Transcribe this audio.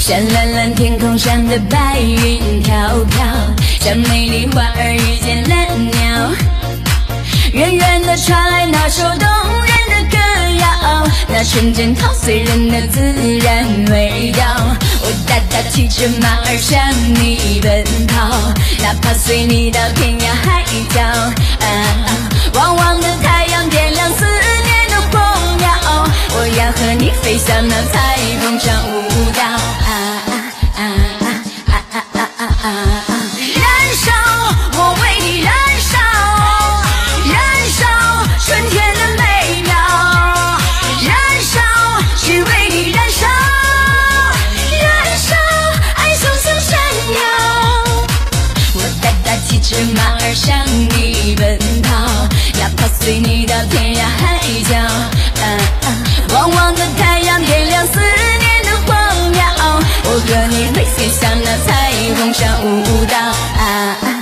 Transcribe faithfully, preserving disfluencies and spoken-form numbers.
像蓝蓝天空上的白云飘飘，像美丽花儿遇见了鸟。远远的传来那首动人的歌谣，那纯真陶醉人的自然味道。我大大骑着马儿向你奔跑，哪怕随你到天涯海角。啊，旺旺的太阳点亮思念的火苗，我要和你飞向那彩虹上舞蹈。啊啊啊啊啊啊啊啊啊！燃烧，我为你燃烧，燃烧春天的美妙，燃烧只为你燃烧，燃烧爱熊熊闪耀。我大大骑着马儿向你奔跑，哪怕随你到天涯海角。啊啊，旺旺的太阳点亮思念的火苗，我和你会飞向那彩虹上舞蹈。啊啊